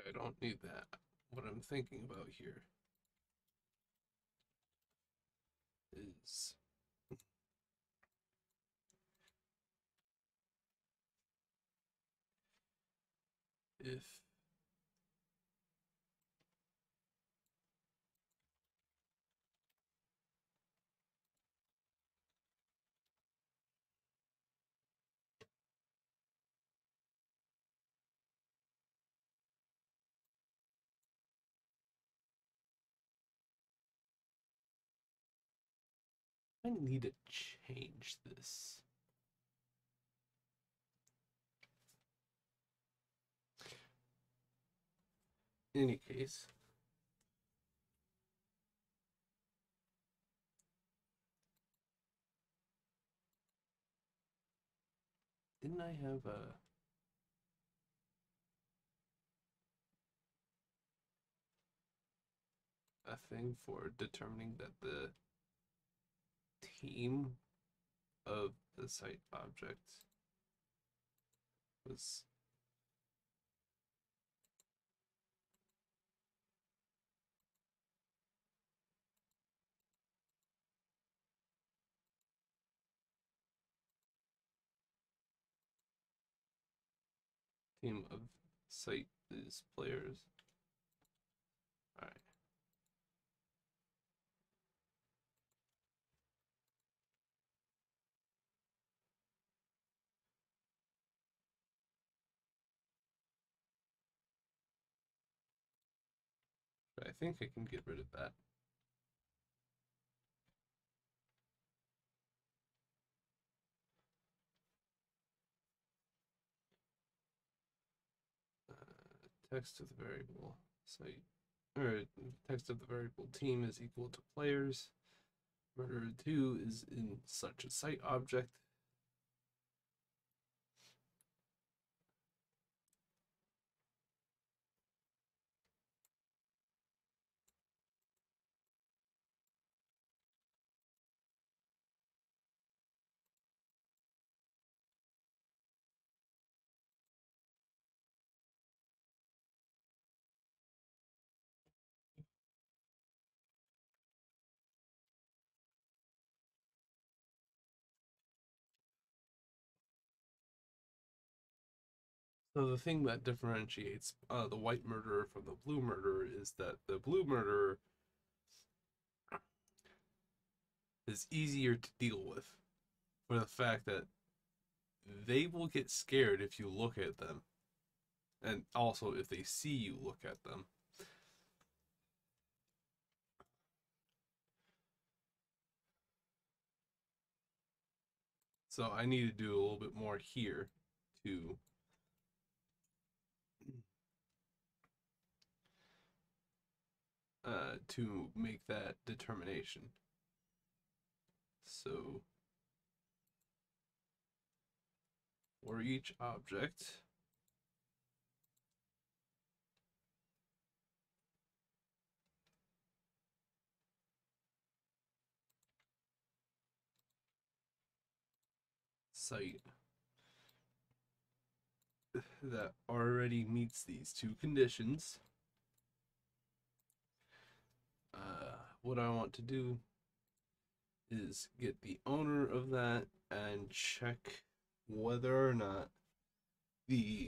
I don't need that. What I'm thinking about here is if I need to change this. In any case, didn't I have a thing for determining that the team of the site object was team of site is players. All right. But I think I can get rid of that. Text of the variable site, or text of the variable team is equal to players. Murderer 2 is in such a site object. So the thing that differentiates the white murderer from the blue murderer is that the blue murderer is easier to deal with for the fact that they will get scared if you look at them, and also if they see you look at them. So I need to do a little bit more here to make that determination. So for each object, site that already meets these two conditions, what I want to do is get the owner of that and check whether or not the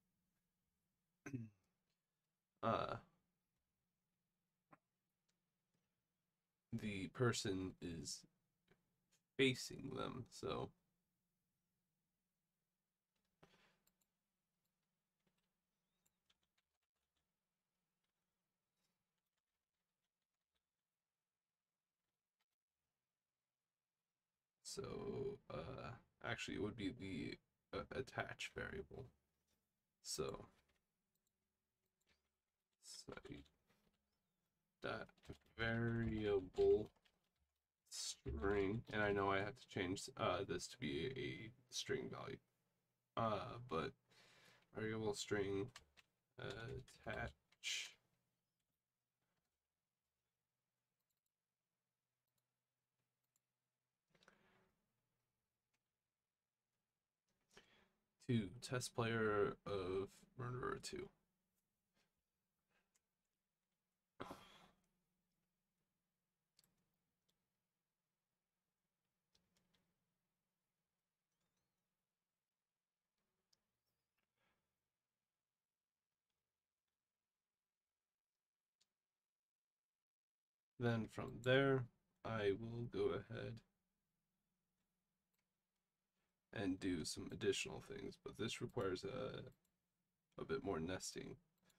uh, the person is facing them. So actually it would be the attach variable. So site that variable string, and I know I have to change this to be a string value, but variable string attach to test player of murderer 2. Then from there, I will go ahead and do some additional things, but this requires a bit more nesting.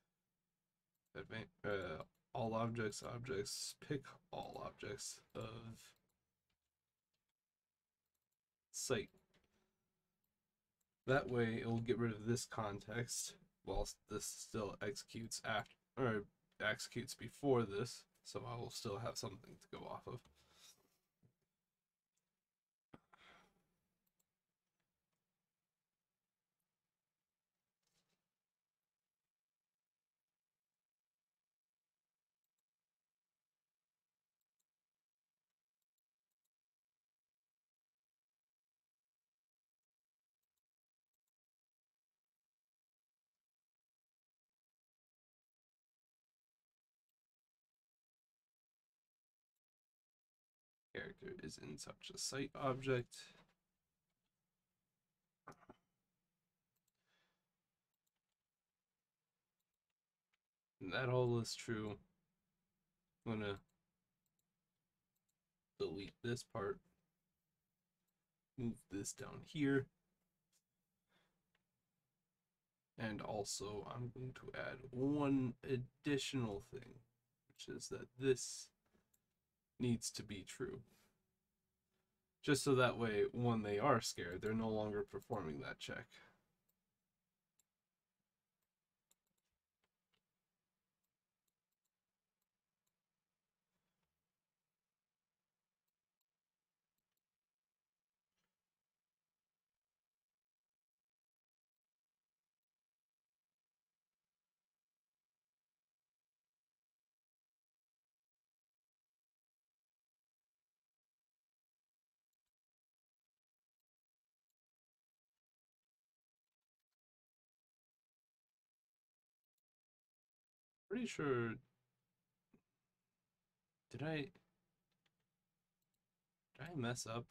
All objects, pick all objects of site. That way it will get rid of this context whilst this still executes after, or executes before this, so I will still have something to go off of. Character is in such a site object. And that all is true. I'm gonna delete this part, move this down here, and also I'm going to add one additional thing, which is that this needs to be true. Just so that way, when they are scared, they're no longer performing that check. Pretty sure. Did I mess up?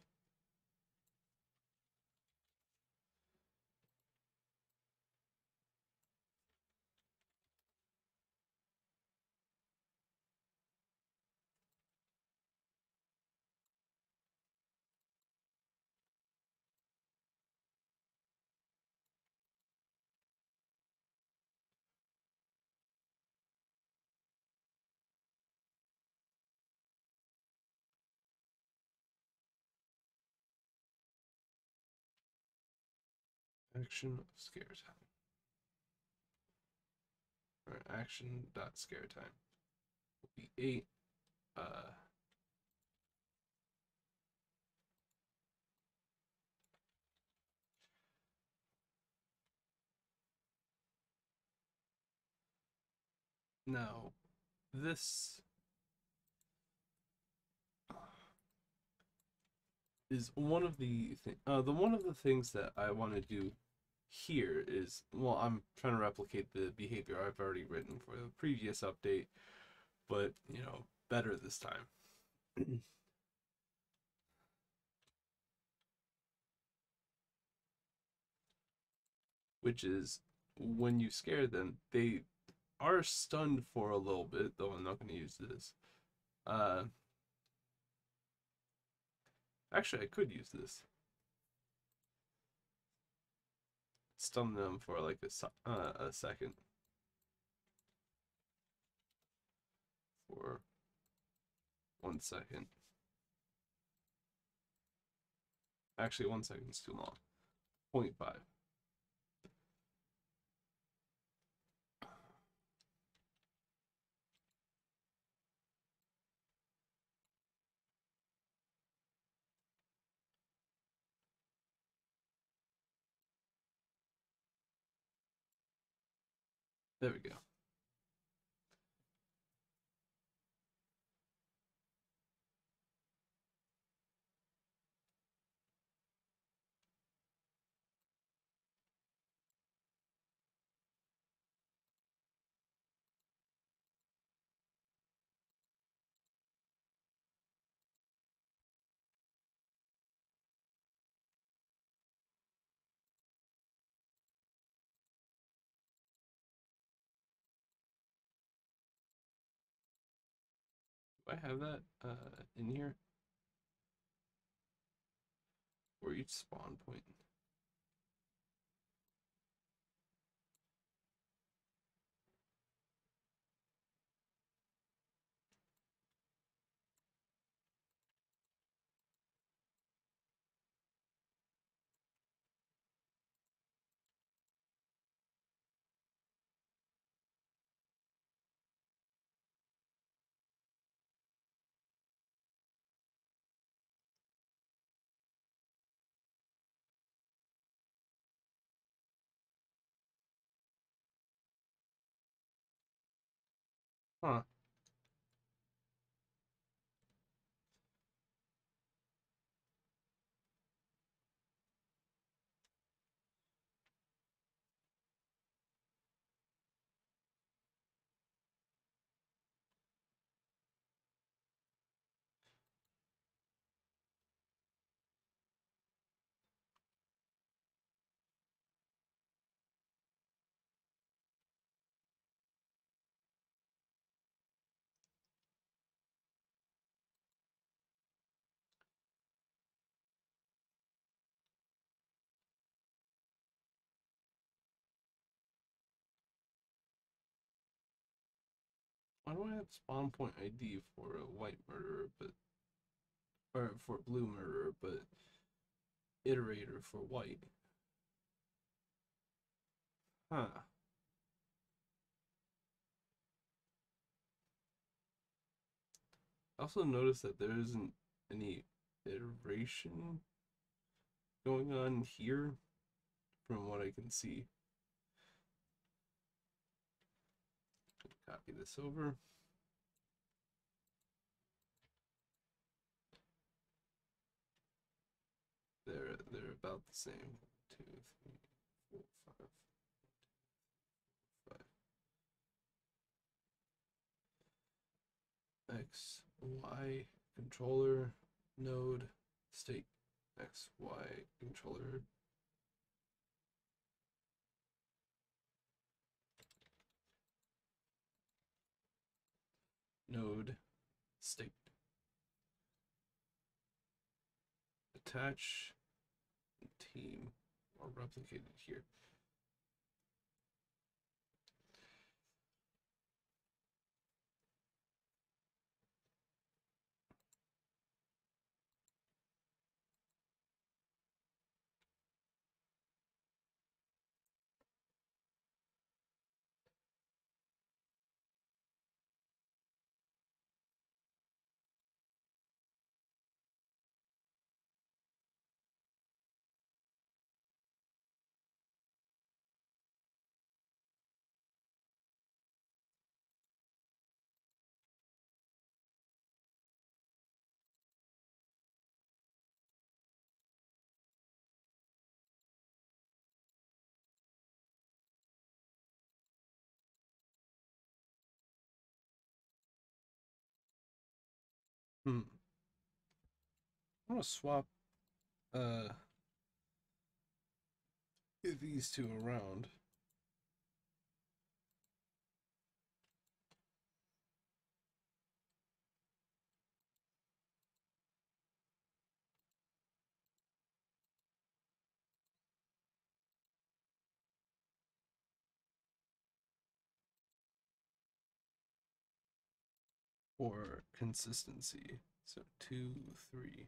Action of scare time. Or action dot scare time will be 8. Now, this is one of the one of the things that I want to do here is, well, I'm trying to replicate the behavior I've already written for the previous update, but better this time. Which is, when you scare them, they are stunned for a little bit, though I'm not going to use this. Actually, I could use this. Stun them for like a second. For 1 second. Actually, 1 second is too long. 0.5. There we go. I have that in here? Or each spawn point? Huh. Why do I have spawn point ID for a white murderer, but or for blue murderer, but iterator for white? Huh. I also noticed that there isn't any iteration going on here from what I can see. Copy this over. They're about the same. 2, 3, 4, 5, 5. X, Y, controller, node, state. X, Y, controller. Node, state. Attach team or replicated here. I'm gonna swap uh these two around. For consistency. So 2, 3.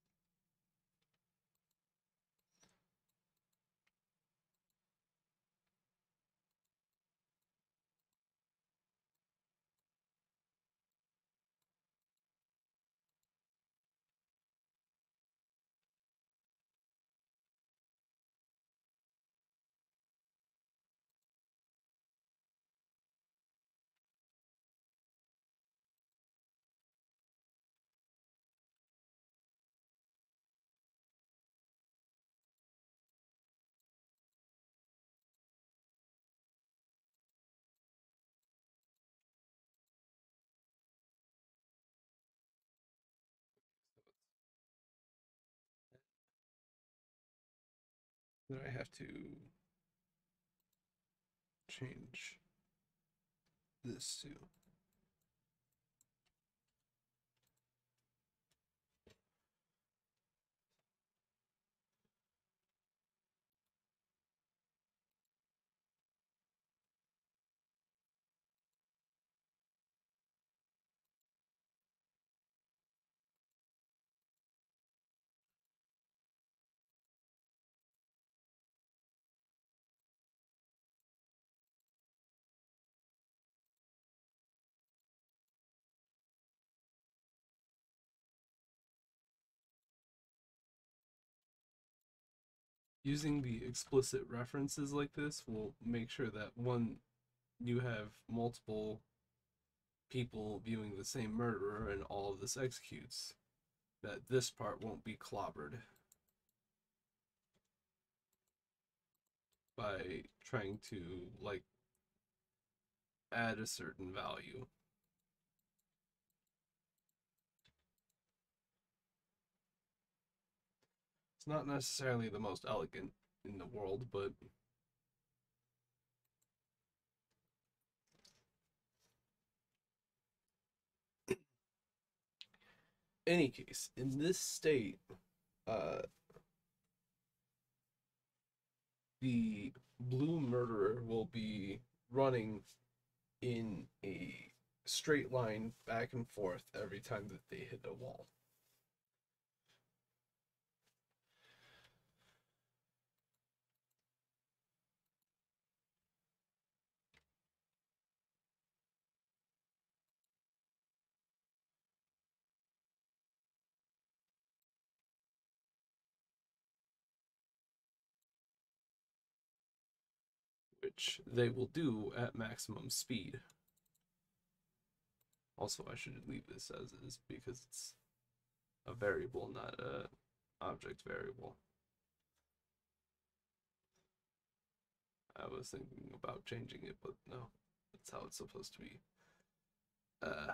Then I have to change this to Using the explicit references like this will make sure that when you have multiple people viewing the same murderer and all of this executes, that this part won't be clobbered by trying to like add a certain value. It's not necessarily the most elegant in the world, but any case, in this state, uh, the blue murderer will be running in a straight line back and forth every time that they hit a wall. Which they will do at maximum speed. Also, I should leave this as is because it's a variable, not a object variable. I was thinking about changing it, but no, that's how it's supposed to be. Uh,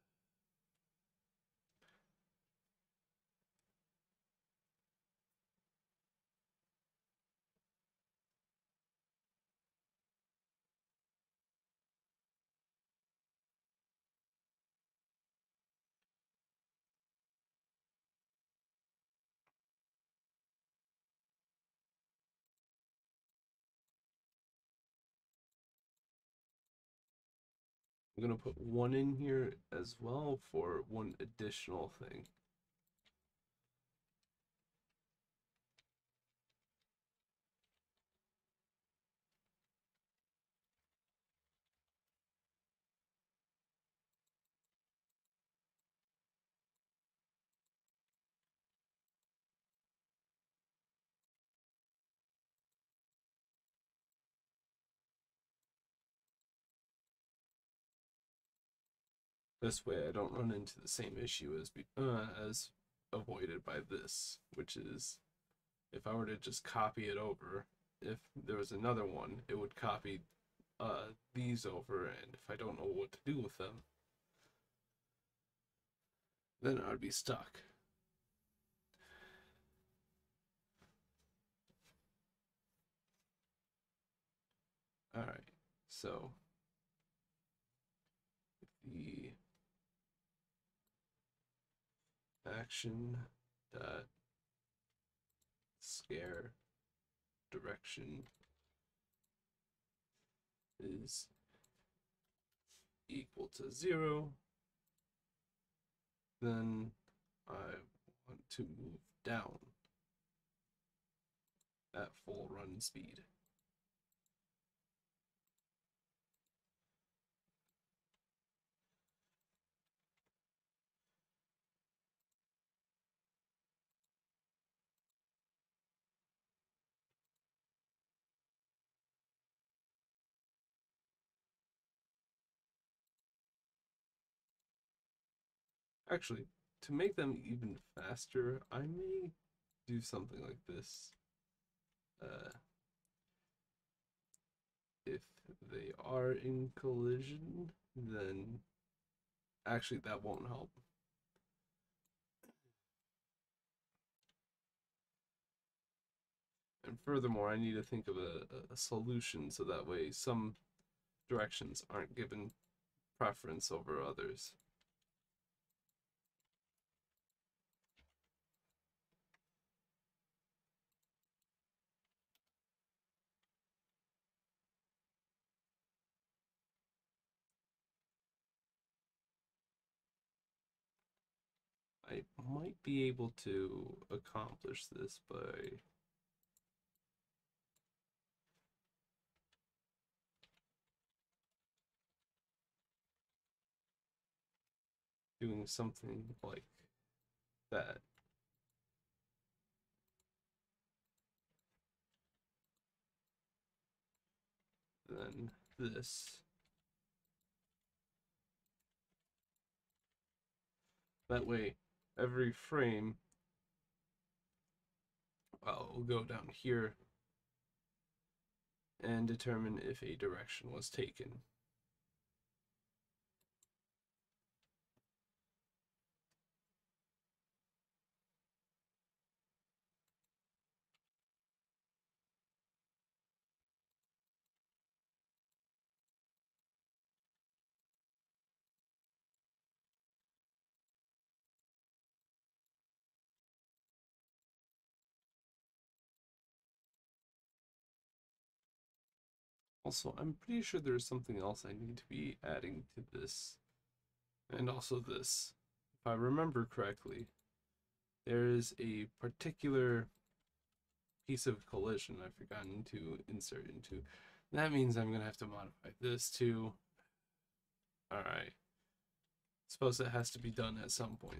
I'm gonna put one in here as well for one additional thing. This way I don't run into the same issue as avoided by this, which is if I were to just copy it over, if there was another one, it would copy these over, and if I don't know what to do with them, then I'd be stuck. Alright, so the action dot scare direction is equal to 0, then I want to move down at full run speed. Actually, to make them even faster, I may do something like this. If they are in collision, then actually that won't help. And furthermore, I need to think of a solution so that way some directions aren't given preference over others. I might be able to accomplish this by doing something like that. this. That way, every frame, we'll go down here and determine if a direction was taken. Also, I'm pretty sure there's something else I need to be adding to this. And also this. If I remember correctly, there is a particular piece of collision I've forgotten to insert into. That means I'm going to have to modify this too. Alright. Suppose it has to be done at some point.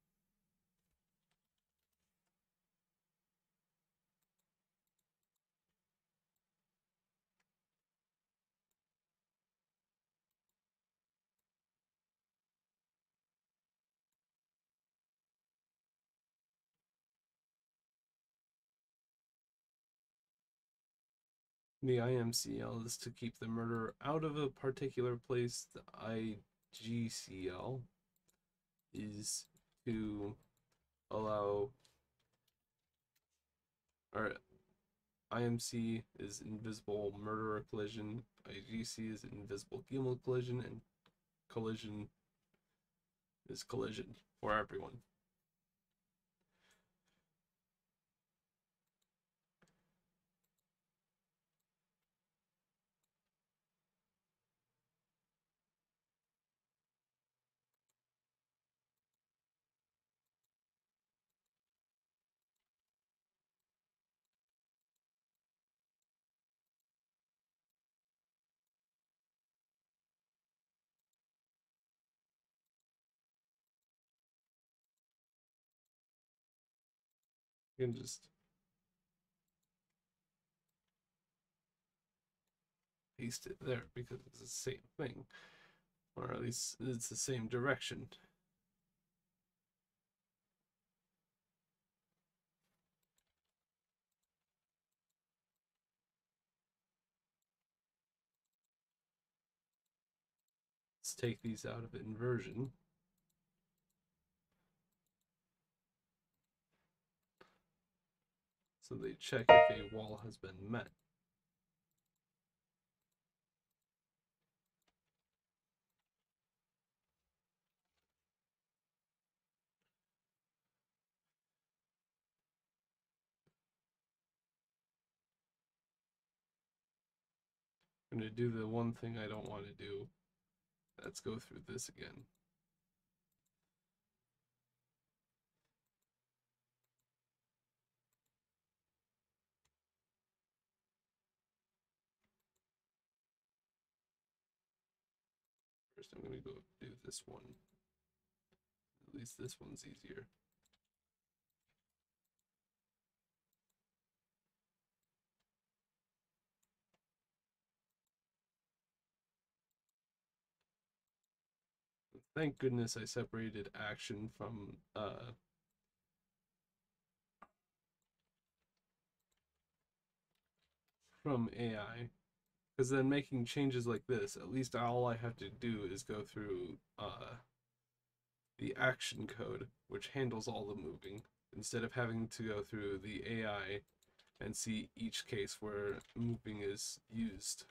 The IMCL is to keep the murderer out of a particular place. The IGCL is to allow, or IMC is invisible murderer collision, IGC is invisible Gimel collision, and collision is collision for everyone. You can just paste it there because it's the same thing, or at least it's the same direction. Let's take these out of inversion. So they check if a wall has been met. I'm going to do the one thing I don't want to do. Let's go through this again. First, I'm going to go do this one. At least this one's easier. Thank goodness I separated action from AI, because then making changes like this, at least all I have to do is go through the action code, which handles all the moving, instead of having to go through the AI and see each case where moving is used.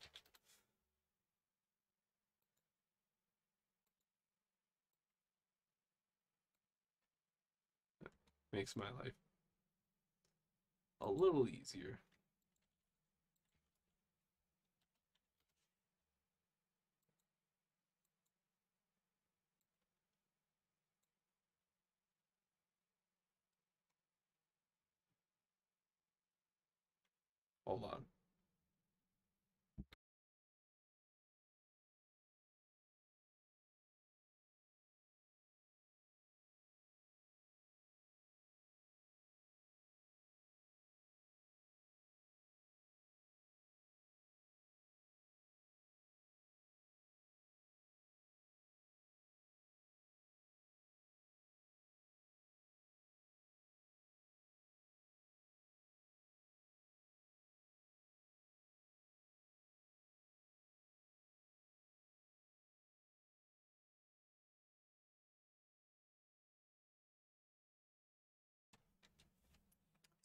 Makes my life a little easier. Hold on.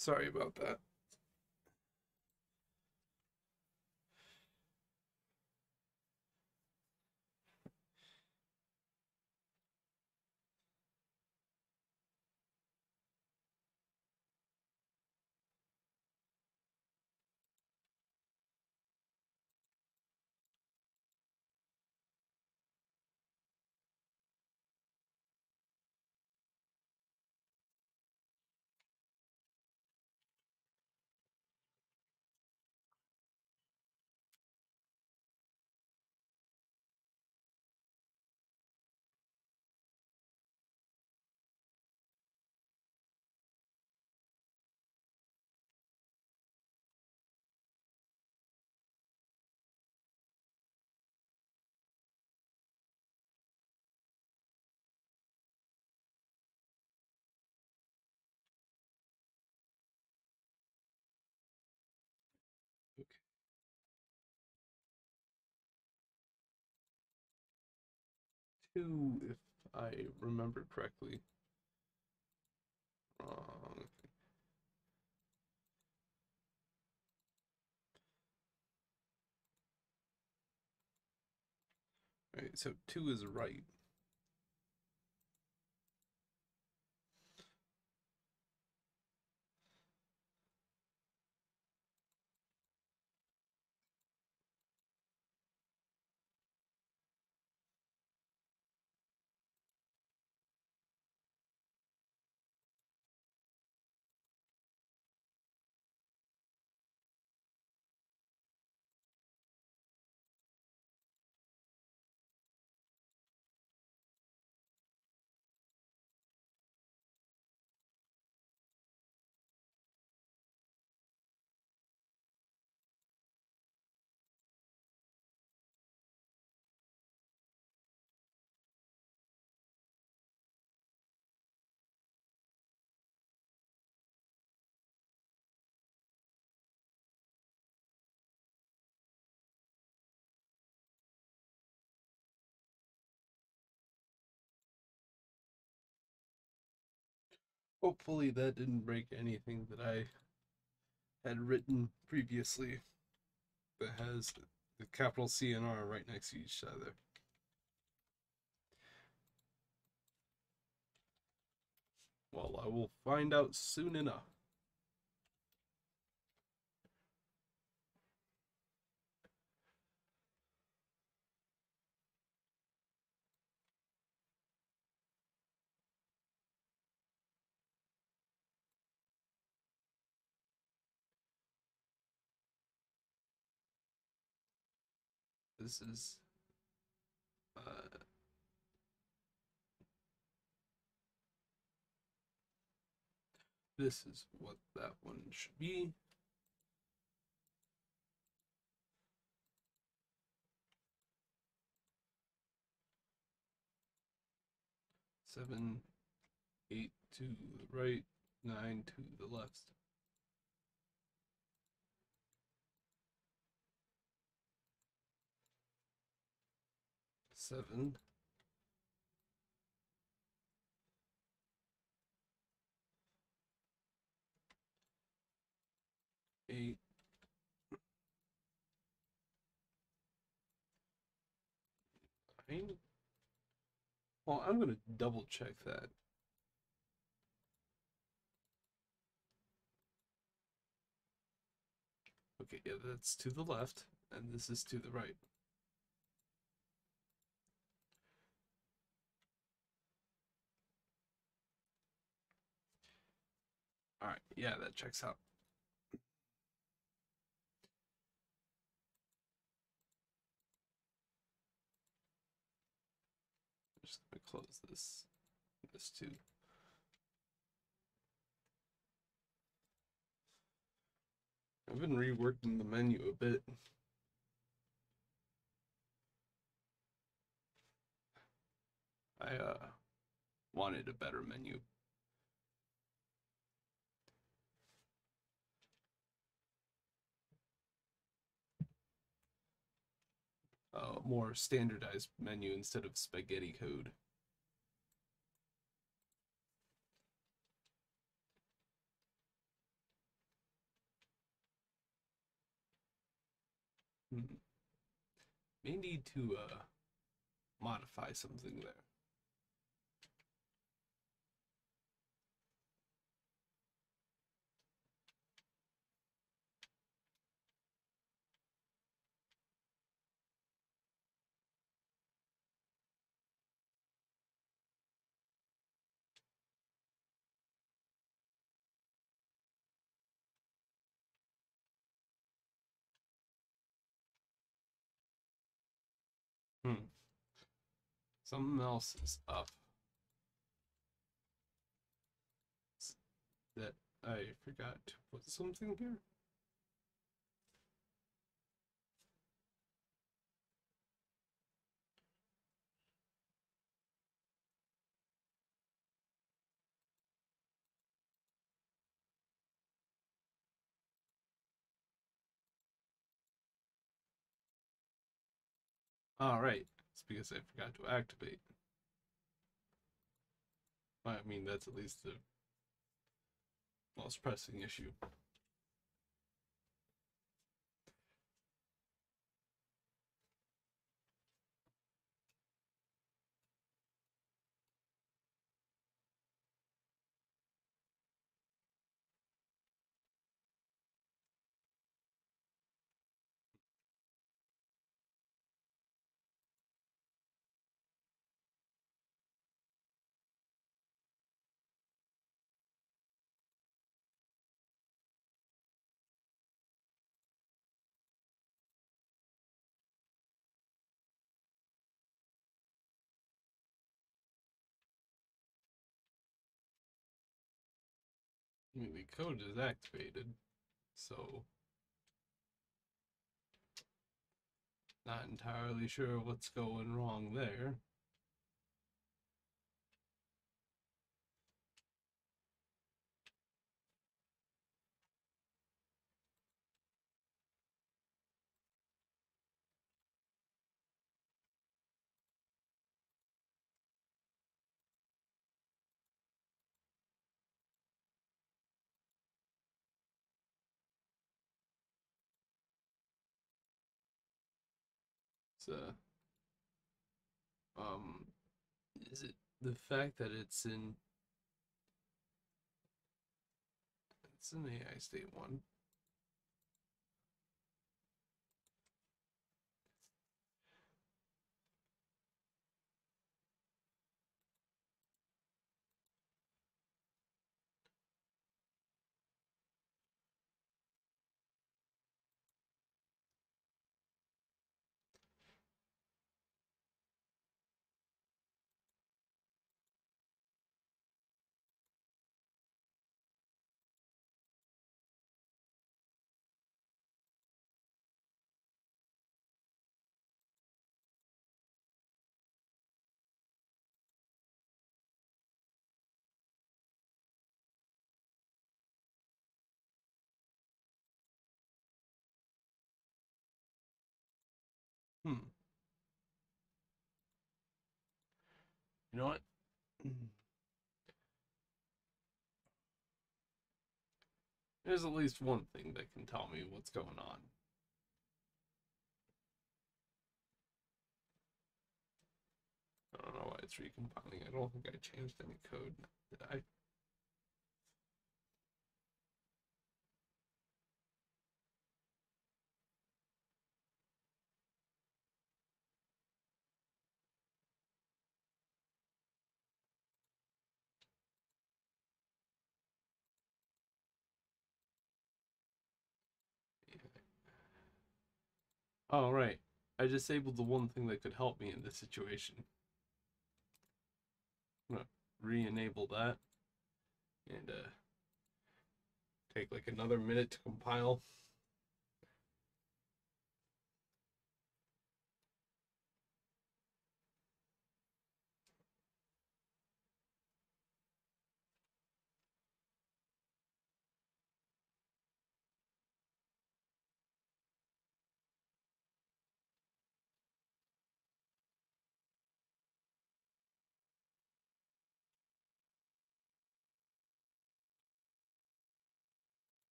Sorry about that. Okay. 2, if I remember correctly. Wrong. Right, so 2 is right. Hopefully that didn't break anything that I had written previously that has the capital C and R right next to each other. Well, I will find out soon enough. This is this is what that one should be. Seven, 8 to the right, 9 to the left. Seven, 8, 9. Well, I'm gonna double check that. Okay, yeah, that's to the left, and this is to the right. All right, yeah, that checks out. I'm just gonna close this too. I've been reworking the menu a bit. I wanted a better menu. More standardized menu instead of spaghetti code. Hmm. May need to modify something there. Hmm. Something else is up that I forgot to put something here. All right, it's because I forgot to activate. I mean, that's at least the most pressing issue. I mean, the code is activated, so not entirely sure what's going wrong there. It's um, is it the fact that it's an AI state one? Hmm. You know what? There's at least one thing that can tell me what's going on. I don't know why it's recompiling. I don't think I changed any code. Did I? Oh, right. I disabled the one thing that could help me in this situation. I'm gonna re-enable that and take like another minute to compile.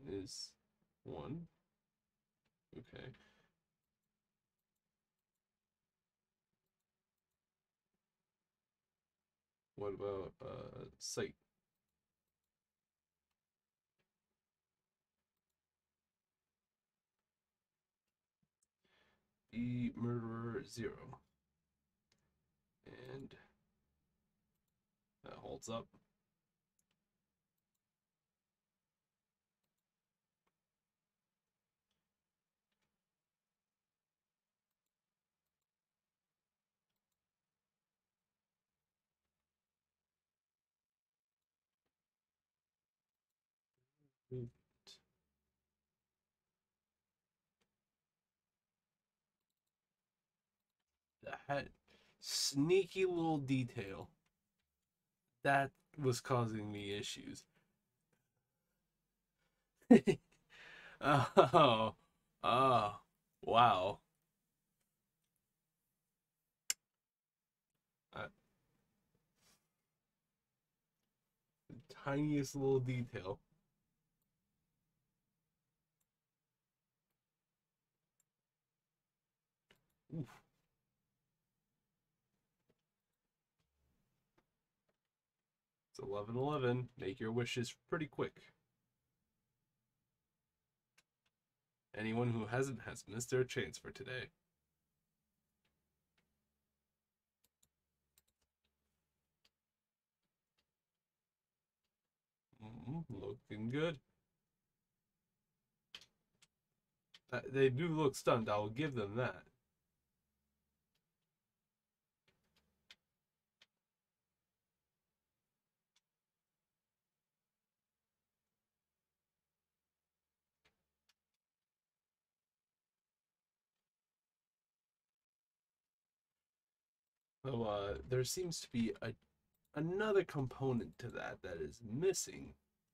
is 1. Okay. What about site? Be murderer 0. And that holds up. That sneaky little detail that was causing me issues. Oh, oh, wow. Uh, Tiniest little detail. Oof. It's 11:11. Make your wishes pretty quick. Anyone who hasn't has missed their chance for today. Looking good. They do look stunned. I will give them that. So there seems to be another component to that that is missing.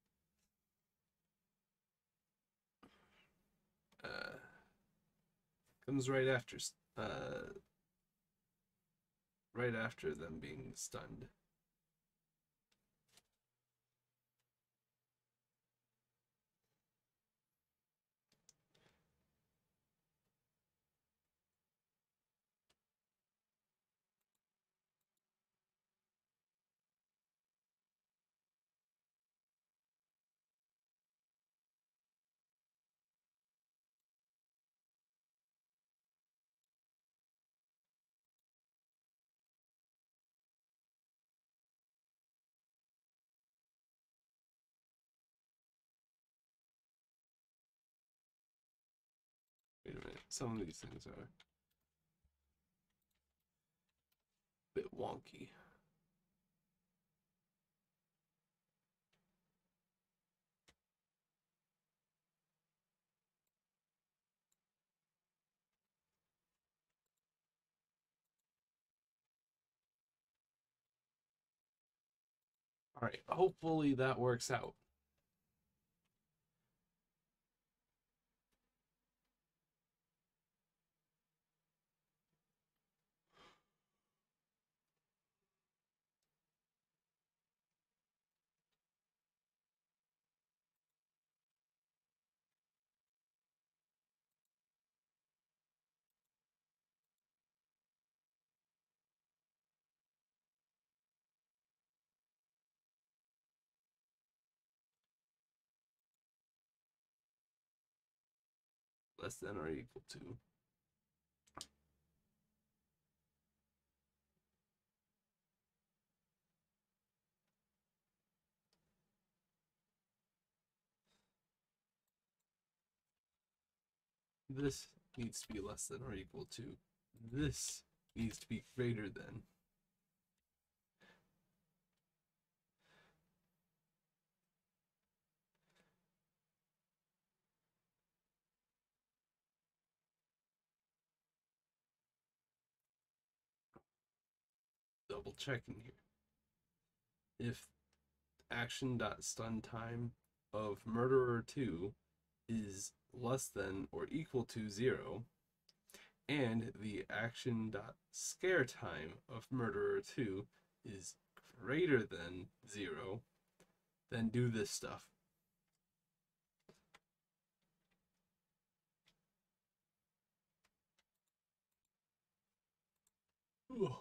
Uh, Comes right after them being stunned. Wait a minute. Some of these things are a bit wonky. All right. Hopefully that works out. Less than or equal to. This needs to be less than or equal to. This needs to be greater than. Double checking here. If action.stun time of murderer 2 is less than or equal to 0, and the action.scare time of murderer 2 is greater than 0, then do this stuff. Ugh.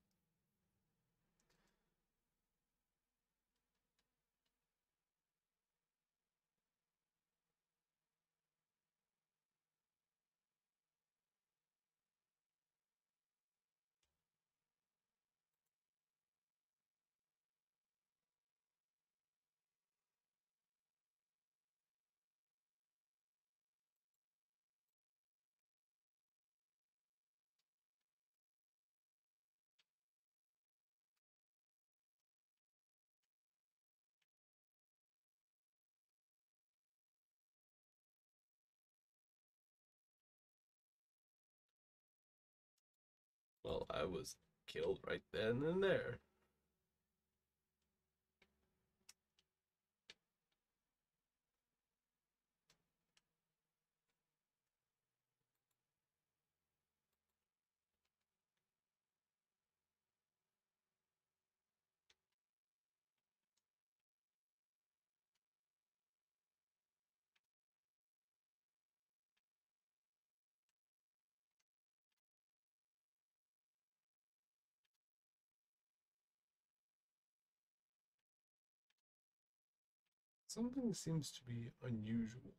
Well, I was killed right then and there. Something seems to be unusual.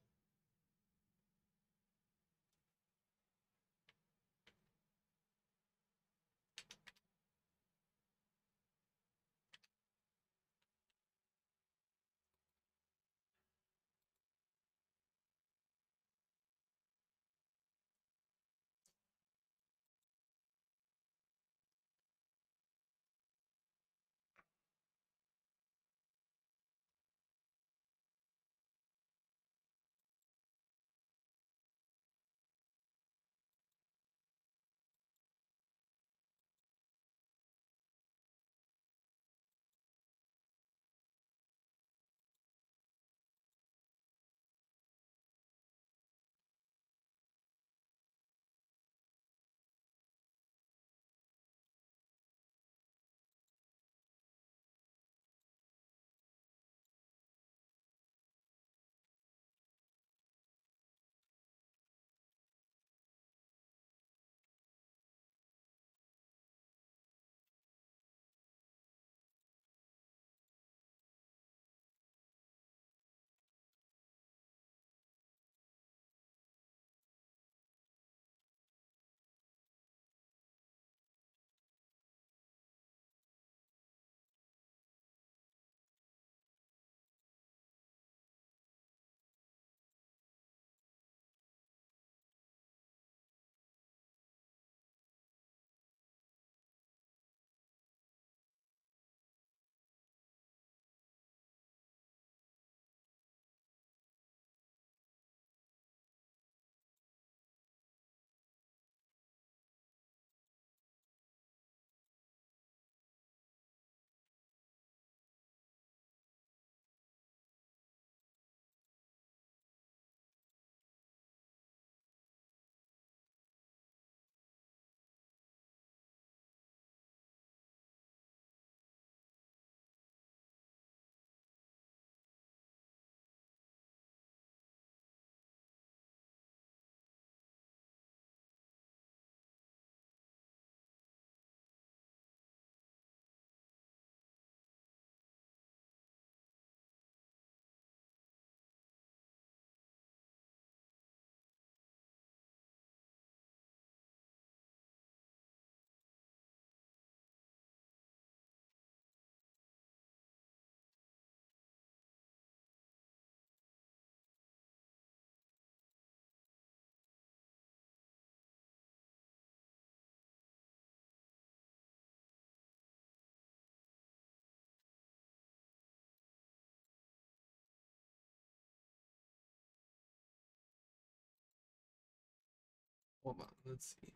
Hold on, let's see.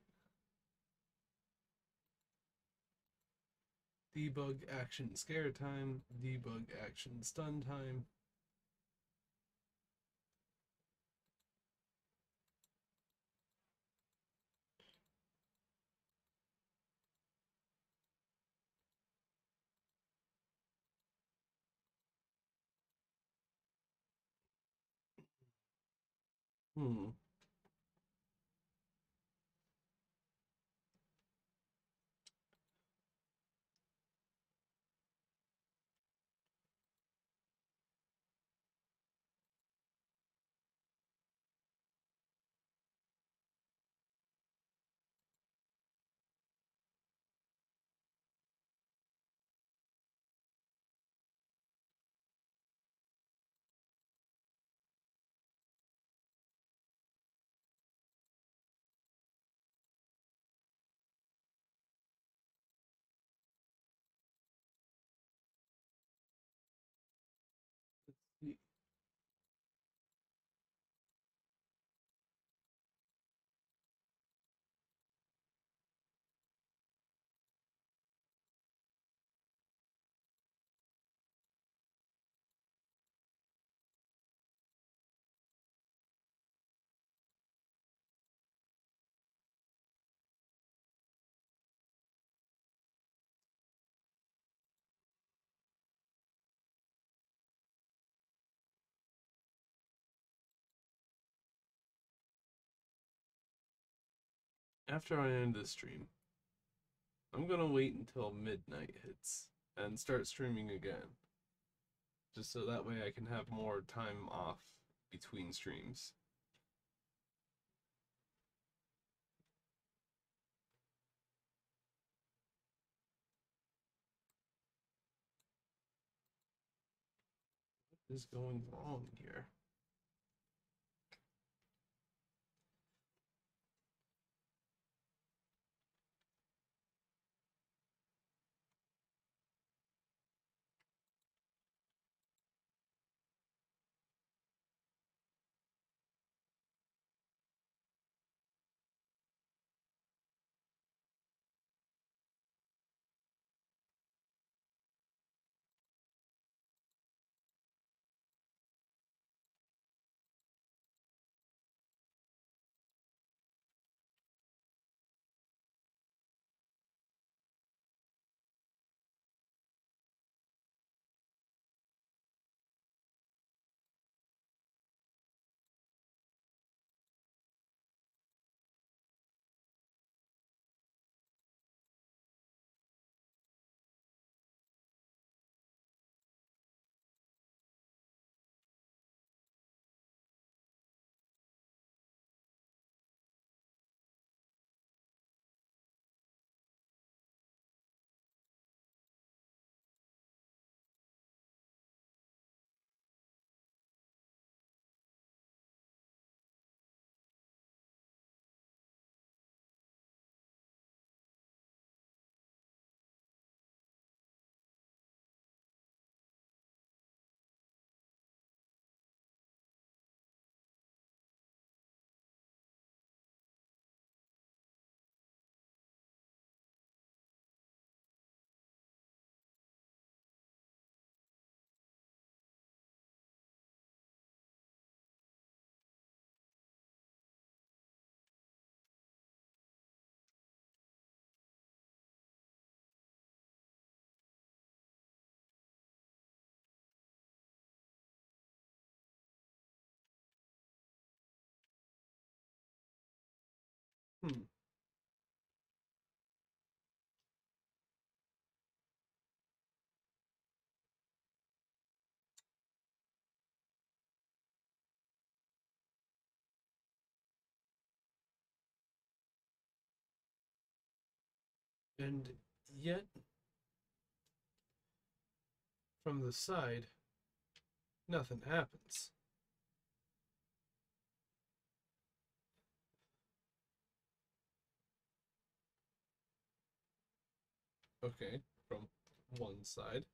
Debug action scare time, debug action stun time. Hmm. after I end this stream, I'm gonna wait until midnight hits and start streaming again. Just so that way I can have more time off between streams. What is going wrong here? Hmm. And yet, from the side, nothing happens. Okay, from one side.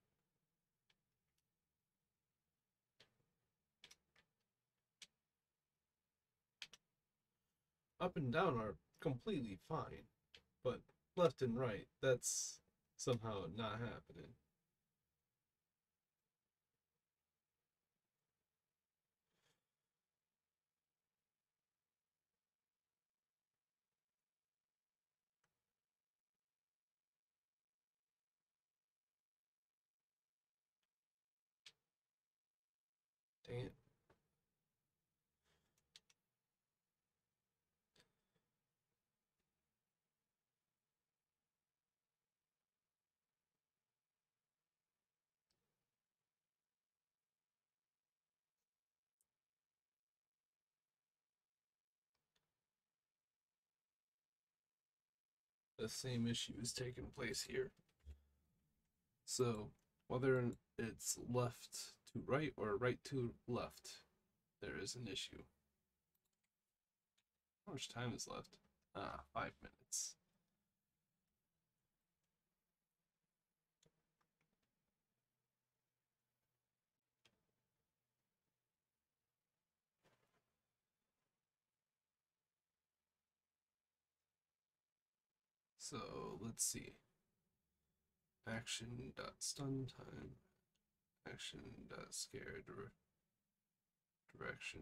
Up and down are completely fine, but left and right, that's somehow not happening. Dang it. The same issue is taking place here. So, whether it's left to right or right to left, there is an issue. How much time is left? 5 minutes. So, let's see. Action dot stun time. Action dot scare direction.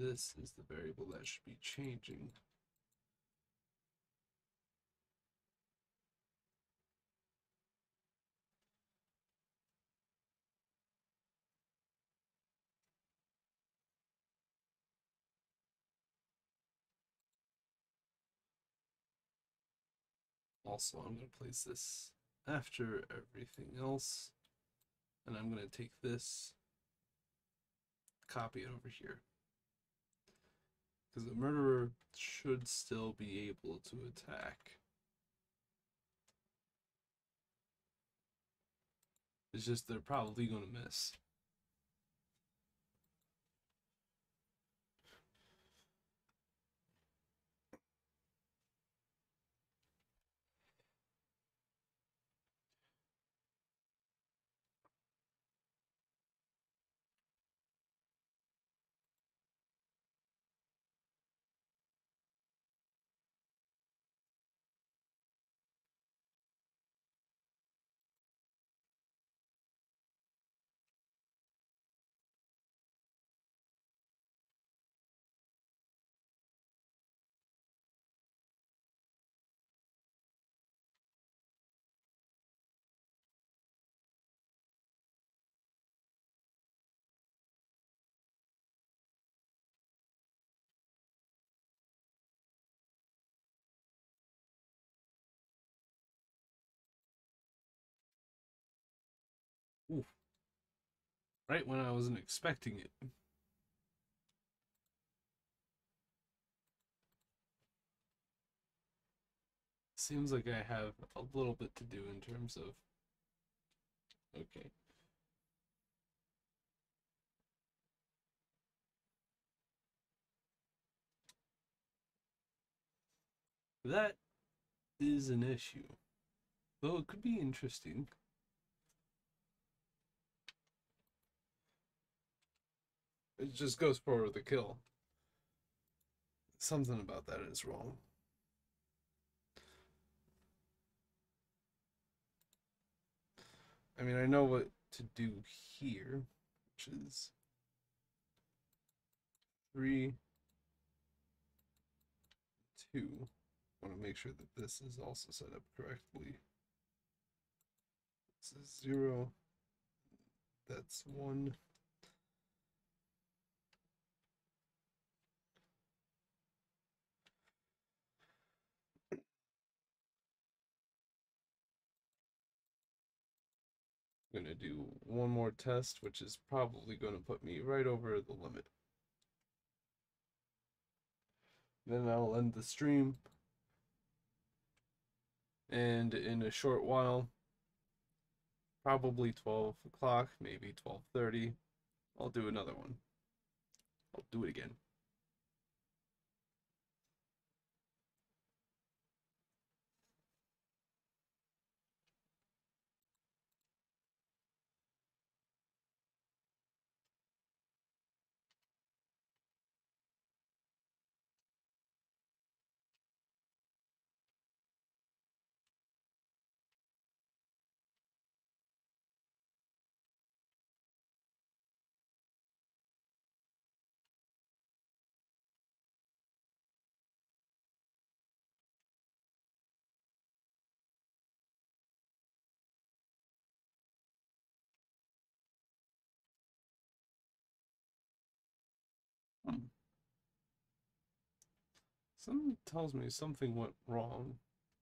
this is the variable that should be changing. Also, I'm going to place this after everything else, and I'm going to take this, copy it over here, because the murderer should still be able to attack. It's just they're probably going to miss. Ooh. Right when I wasn't expecting it. Seems like I have a little bit to do in terms of... Okay. That is an issue. Though it could be interesting. It just goes for the kill. Something about that is wrong. I mean, I know what to do here, which is 3, 2. I want to make sure that this is also set up correctly. This is 0. That's 1. I'm going to do one more test, which is probably going to put me right over the limit. Then I'll end the stream. And in a short while, probably 12 o'clock, maybe 12:30, I'll do another one. I'll do it again. Something tells me something went wrong.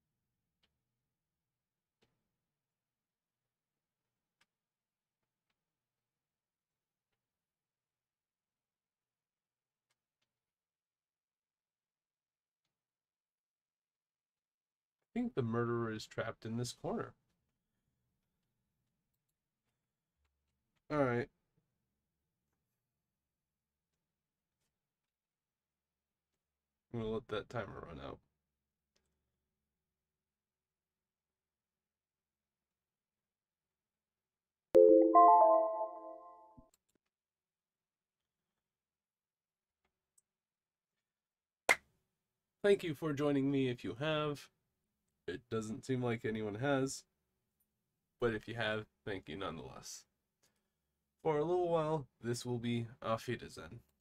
I think the murderer is trapped in this corner. Alright. I'm gonna let that timer run out. Thank you for joining me if you have. It doesn't seem like anyone has. But if you have, thank you nonetheless. For a little while, this will be Auf Wiedersehen.